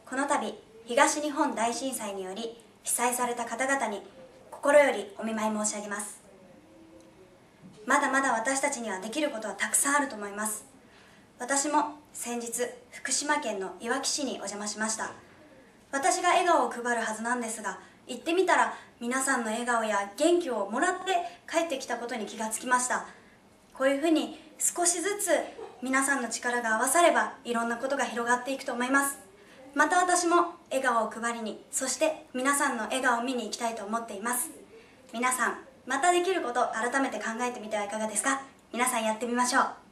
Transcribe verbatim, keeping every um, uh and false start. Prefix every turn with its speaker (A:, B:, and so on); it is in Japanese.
A: この度東日本大震災により被災された方々に心よりお見舞い申し上げます。まだまだ私たちにはできることはたくさんあると思います。私も先日福島県のいわき市にお邪魔しました。私が笑顔を配るはずなんですが、行ってみたら皆さんの笑顔や元気をもらって帰ってきたことに気がつきました。こういうふうに少しずつ皆さんの力が合わさればいろんなことが広がっていくと思います。また私も笑顔を配りに、そして皆さんの笑顔を見に行きたいと思っています。皆さん、またできることを改めて考えてみてはいかがですか。皆さんやってみましょう。